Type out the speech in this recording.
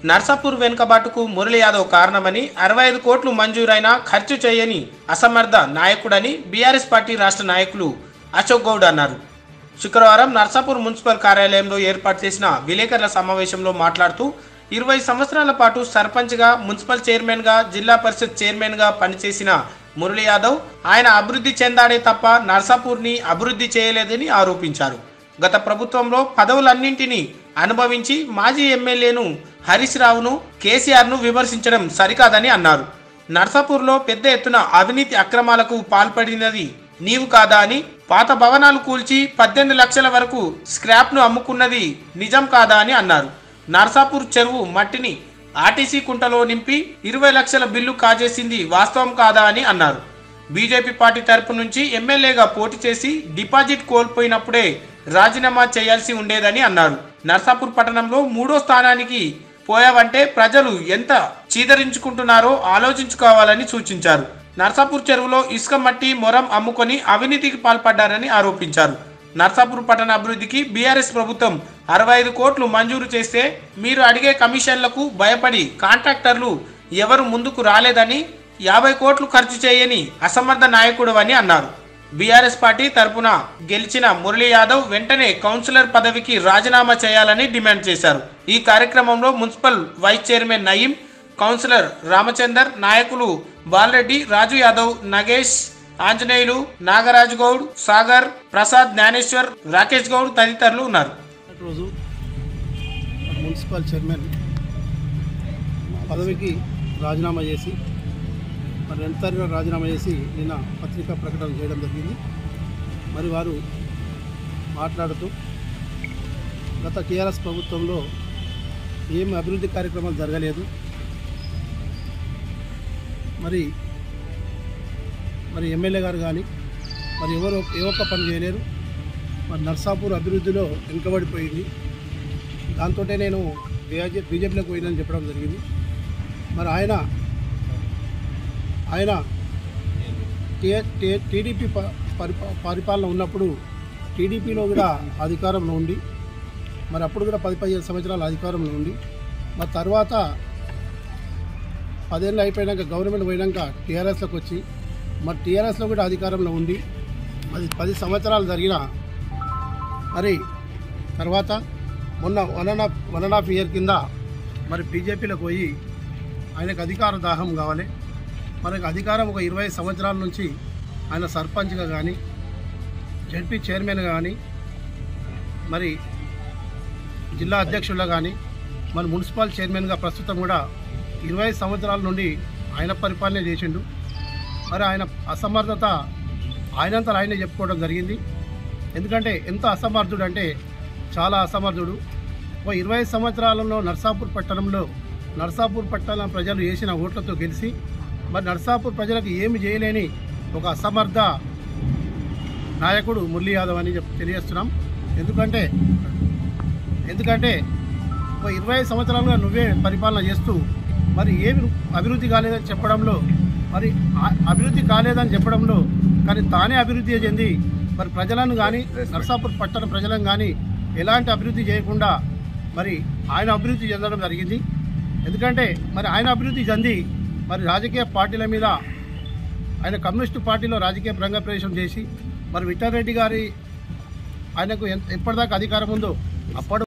నర్సాపూర్ వెనుకబాటుకు మురళీ యాదవ్ కారణమని 65 కోట్లు మంజూరైనా ఖర్చు చేయని అసమర్థ నాయకుడని బీఆర్ఎస్ పార్టీ రాష్ట్ర నాయకులు అశోక్ గౌడ్ అన్నారు. శుక్రవారం నర్సాపూర్ మున్సిపల్ కార్యాలయంలో ఏర్పాటు చేసిన విలేకరుల సమావేశంలో మాట్లాడుతూ 20 సంవత్సరాల పాటు సర్పంచ్గా, మున్సిపల్ చైర్మన్గా, జిల్లా పరిషత్ చైర్మన్గా పనిచేసిన మురళీ యాదవ్ ఆయన అభివృద్ధి చెందాడే తప్ప నర్సాపూర్ని అభివృద్ధి చేయలేదని ఆరోపించారు. గత ప్రభుత్వంలో పదవులన్నింటినీ అనుభవించి మాజీ ఎమ్మెల్యేను హరీష్ రావును, కేసీఆర్ను విమర్శించడం సరికాదని అన్నారు. నర్సాపూర్లో పెద్ద ఎత్తున అవినీతి అక్రమాలకు పాల్పడినది నీవు కాదా అని, పాత భవనాలు కూల్చి 18 లక్షల వరకు స్క్రాప్ను అమ్ముకున్నది నిజం కాదా అని అన్నారు. నర్సాపూర్ చెరువు మట్టిని ఆర్టీసీ కుంటలో నింపి 20 లక్షల బిల్లు కాజేసింది వాస్తవం కాదా అని అన్నారు. బీజేపీ పార్టీ తరపు నుంచి ఎమ్మెల్యేగా పోటీ చేసి డిపాజిట్ కోల్పోయినప్పుడే రాజీనామా చేయాల్సి ఉండేదని అన్నారు. నర్సాపూర్ పట్టణంలో 3వ స్థానానికి పోయావంటే ప్రజలు ఎంత చీదరించుకుంటున్నారో ఆలోచించుకోవాలని సూచించారు. నర్సాపూర్ చెరువులో ఇసుక, మట్టి, మొరం అమ్ముకొని అవినీతికి పాల్పడ్డారని ఆరోపించారు. నర్సాపూర్ పట్టణ అభివృద్ధికి బీఆర్ఎస్ ప్రభుత్వం 65 కోట్లు మంజూరు చేస్తే మీరు అడిగే కమిషన్లకు భయపడి కాంట్రాక్టర్లు ఎవరు ముందుకు రాలేదని, 50 కోట్లు ఖర్చు చేయని అసమర్థ నాయకుడు అని అన్నారు. బీఆర్ఎస్ పార్టీ తరపున గెలిచిన మురళీ యాదవ్ వెంటనే కౌన్సిలర్ పదవికి రాజీనామా చేయాలని డిమాండ్ చేశారు. ఈ కార్యక్రమంలో municipal vice chairman Nayeem, councillor Ramachander, నాయకులు బాలరెడ్డి, రాజు యాదవ్, నగేష్, ఆంజనేయులు, నాగరాజు గౌడ్, సాగర్, ప్రసాద్, జ్ఞానేశ్వర్, రాకేష్ గౌడ్ తదితరులు ఉన్నారు. రోజు మున్సిపల్ చైర్మన్ పదవికి రాజీనామా చేసి నిరంతరంగా రాజీనామా చేసి నిన్న పత్రికా ప్రకటన చేయడం జరిగింది. మరి వారు మాట్లాడుతూ గత టీఆర్ఎస్ ప్రభుత్వంలో ఏం అభివృద్ధి కార్యక్రమాలు జరగలేదు, మరి ఎమ్మెల్యే గారు కానీ మరి ఎవరు ఏ ఒక్క పని చేయలేరు, మరి నర్సాపూర్ అభివృద్ధిలో వెనుకబడిపోయింది, దాంతో నేను బీజేపీలోకి పోయిందని చెప్పడం జరిగింది. మరి ఆయన టీడీపీ పరిపాలన ఉన్నప్పుడు టీడీపీలో కూడా అధికారంలో ఉండి మరి అప్పుడు కూడా 10-15 సంవత్సరాల అధికారంలో ఉండి మరి తర్వాత 10 ఏళ్ళు అయిపోయాక గవర్నమెంట్ పోయినాక టీఆర్ఎస్లోకి వచ్చి మరి టీఆర్ఎస్లో కూడా అధికారంలో ఉండి అది 10 సంవత్సరాలు జరిగిన మరి తర్వాత మొన్న 1.5 ఇయర్ కింద మరి బీజేపీలోకి పోయి ఆయనకు అధికార దాహం కావాలి, మనకు అధికారం ఒక 20 సంవత్సరాల నుంచి ఆయన సర్పంచ్గా కానీ, జడ్పీ చైర్మన్గా కానీ, మరి జిల్లా అధ్యక్షులుగా కానీ, మరి మున్సిపల్ చైర్మన్గా ప్రస్తుతం కూడా 20 సంవత్సరాల నుండి ఆయన పరిపాలన చేసిండు. మరి ఆయన అసమర్థత ఆయనంతా ఆయనే చెప్పుకోవడం జరిగింది. ఎందుకంటే ఎంత అసమర్థుడు అంటే చాలా అసమర్థుడు. ఒక 20 సంవత్సరాలలో నర్సాపూర్ పట్టణ ప్రజలు వేసిన ఓట్లతో గెలిచి మరి నర్సాపూర్ ప్రజలకు ఏమి చేయలేని ఒక అసమర్థ నాయకుడు మురళీ యాదవ్ అని తెలియజేస్తున్నాం. ఎందుకంటే ఒక 20 సంవత్సరాలుగా నువ్వే పరిపాలన చేస్తూ మరి ఏమి అభివృద్ధి కాలేదని చెప్పడంలో కానీ తానే అభివృద్ధి చెంది మరి ప్రజలను కానీ నర్సాపూర్ పట్టణ ప్రజలను కానీ ఎలాంటి అభివృద్ధి చేయకుండా మరి ఆయన అభివృద్ధి చెందడం జరిగింది. ఎందుకంటే మరి ఆయన అభివృద్ధి చెంది మరి రాజకీయ పార్టీల మీద ఆయన కమ్యూనిస్టు పార్టీలో రాజకీయ ప్రవేశం చేసి మరి విఠల్ రెడ్డి గారి ఆయనకు ఎప్పటిదాకా అధికారం ఉందో అప్పటి